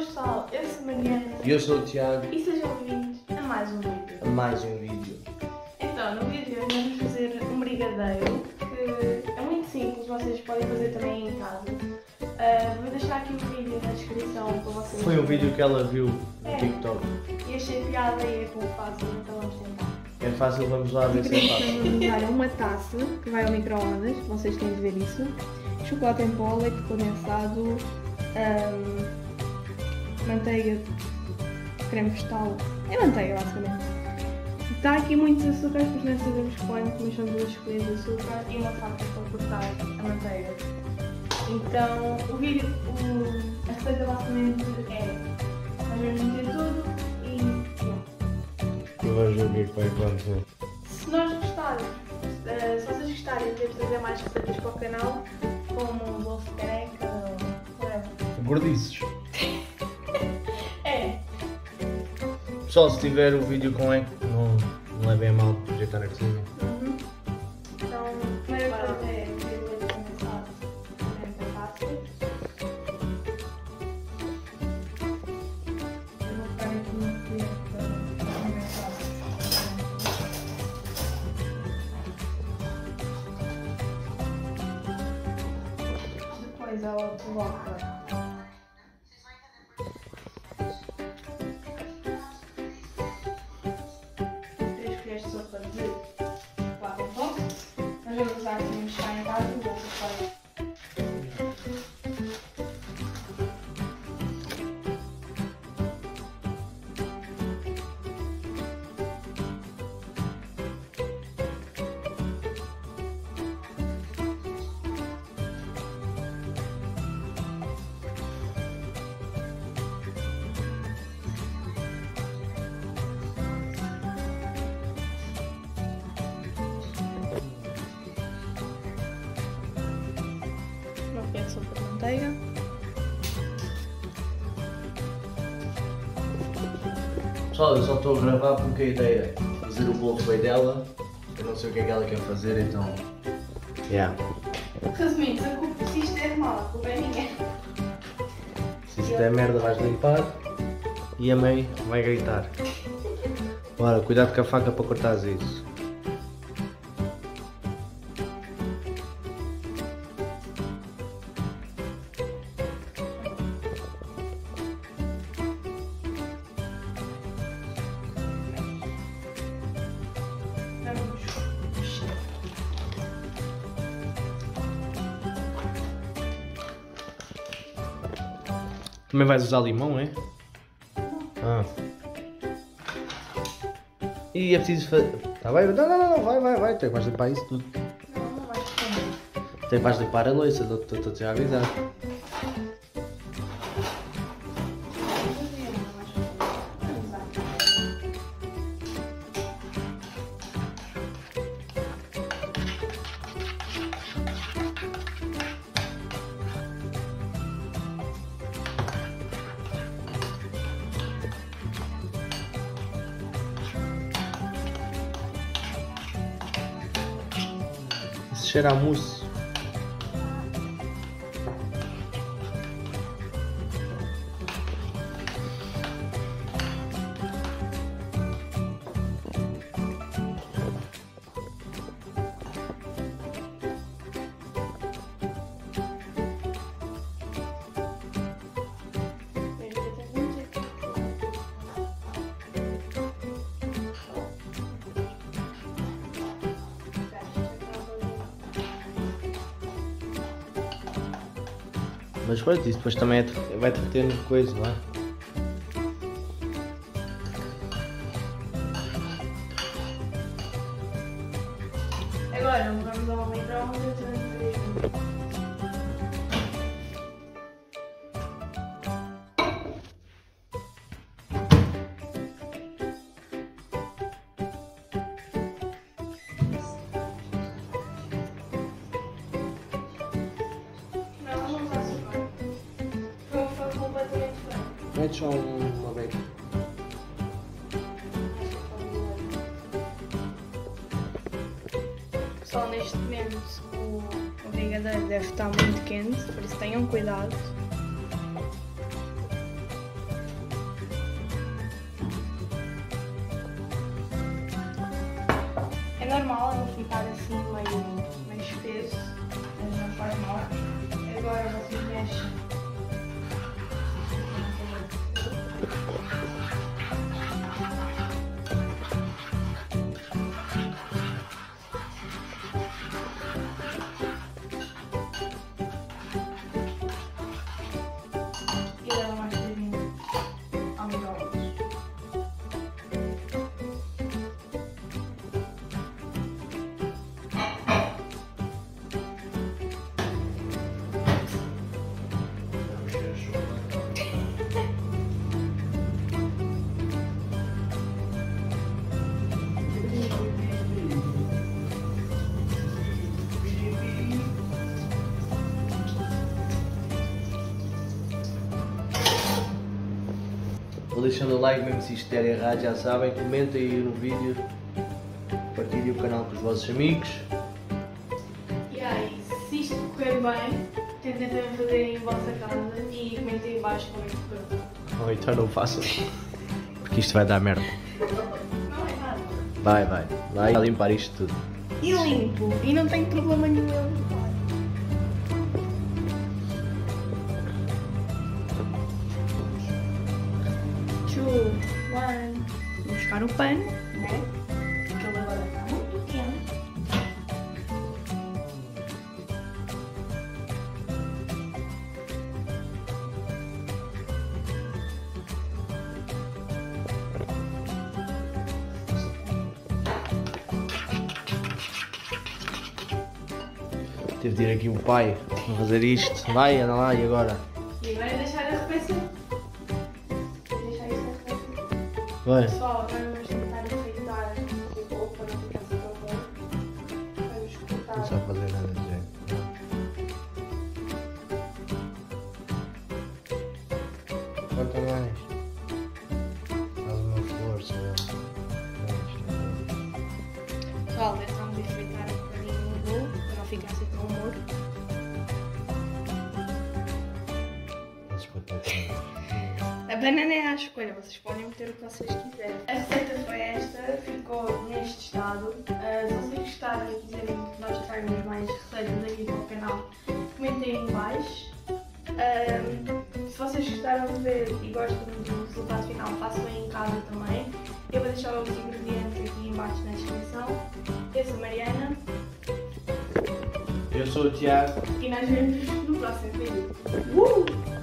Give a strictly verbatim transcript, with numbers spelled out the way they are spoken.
Boas pessoal, eu sou a Mariana. E eu sou o Tiago. E sejam bem-vindos a mais um vídeo. A mais um vídeo. Então, no vídeo de hoje vamos fazer um brigadeiro que é muito simples, vocês podem fazer também em casa. Uh, vou deixar aqui o vídeo na descrição para vocês. Foi um vídeo que ela viu no é. TikTok. E achei piada e é como fácil, então vamos tentar. É fácil, vamos lá ver se é fácil. Vamos usar uma taça que vai ao micro-ondas, vocês têm de ver isso. Chocolate em pó, leite condensado, um, manteiga, creme vegetal. É manteiga basicamente. Está aqui muitos açúcares, pois não sabemos quanto, mas são duas colheres de açúcar e uma faca para cortar a manteiga. Então o vídeo, o, a receita basicamente é nós vamos meter tudo e pronto. E vamos ver o que é que vai acontecer. Se nós gostarmos, uh, se vocês gostarem, podemos trazer mais receitas para o canal, como um bolso de caneca ou whatever. Gordices. É. Pessoal, se tiver o vídeo com eco, não, não levem a mal por ajeitar a cozinha. Uhum. Então, a primeira coisa é meter o leite condensado dentro da taça. Eu vou ficar aqui no fio para condensar. Depois ela coloca três colheres de sopa de chocolate em pó. Nós vamos usar aqui um chá em casa, vou passar. Uma colher de sopa de manteiga. Pessoal, eu só estou a gravar porque a ideia é fazer o bolo foi dela. Eu não sei o que é que ela quer fazer, então. Yeah. Resumindo, se, a culpa, se isto é mal, a culpa é minha. Se isto é merda, vais limpar e a mãe vai gritar. Bora, cuidado com a faca para cortares isso. Também vais usar limão, é? Ah. E é preciso fazer. Tá bem? Não, não, não, vai, vai, vai. Tu vais limpar isso tudo. Não, não vais comer. Tu vais limpar a louça, estou-te a avisar. Isso cheira a mousse. Mas pronto, isso depois também é, vai derretendo coisa, não é? Agora vamos ao micro-ondas durante três minutos. Não, não usa açúcar. Foi, foi completamente diferente. Mete só um- uma beca. Pessoal, neste momento o, o brigadeiro deve estar muito quente, por isso tenham cuidado. normal, a não ficar assim meio, meio espesso, mas não faz mal. Agora vocês mexem. E dá mais cheirinho ao micro-ondas. Vou deixando o like mesmo se isto der errado, já sabem, comentem aí no vídeo, partilhem o canal com os vossos amigos. E aí, se isto correr bem, tentem também fazer em vossa casa e comentem em baixo como é que correu. Ou então não façam, porque isto vai dar merda. Não é nada. Vai, vai, vai limpar isto tudo. E limpo, e não tenho problema nenhum em limpar. Two, one. Vou buscar o pano, né? Porque ele agora está muito quente. Teve de ir aqui o pai a fazer isto. Vai, anda lá, e agora? E agora é deixar arrefecer. Deixar isto arrefecer. Vai. Pessoal, agora vamos tentar enfeitar o bolo para não ficar assim tão bom. Vamos cortar. Não sabe fazer nada de jeito. Corta mais. Faz uma força. Pessoal, deixamos enfeitar um bocadinho o bolo para não ficar assim tão morto. A banana é à escolha, vocês podem meter o que vocês quiserem. A receita foi esta, ficou neste estado. Uh, se vocês gostarem e quiserem que nós traigamos mais receitas aqui para o canal, comentem em baixo. Uh, se vocês gostaram de ver e gostam do resultado final, façam aí em casa também. Eu vou deixar os ingredientes aqui em baixo na descrição. Eu sou a Mariana. Eu sou o Tiago. E nós vemos no próximo vídeo. Uh!